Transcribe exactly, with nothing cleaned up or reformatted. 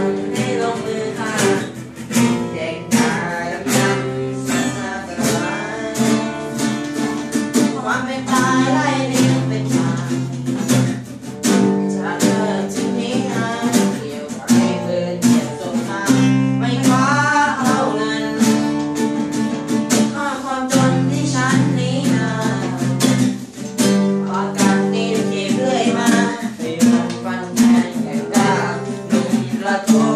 นให้ลงมือฆ่าเด็กตายดำน้ำสัตว์อันตรายความเป็นตายไล่เลี้ยงเป็นมาจะเลิกทิ้งนี้นะเกี่ยวกับให้เพื่อนเหยียบสงครามไม่คว้าเอาเงินข้าความจนที่ฉันนี้นะปากกัดตีนเก็บเรื่อยมาไปฟันฟันแทงแก่กล้าหนุ่มระทม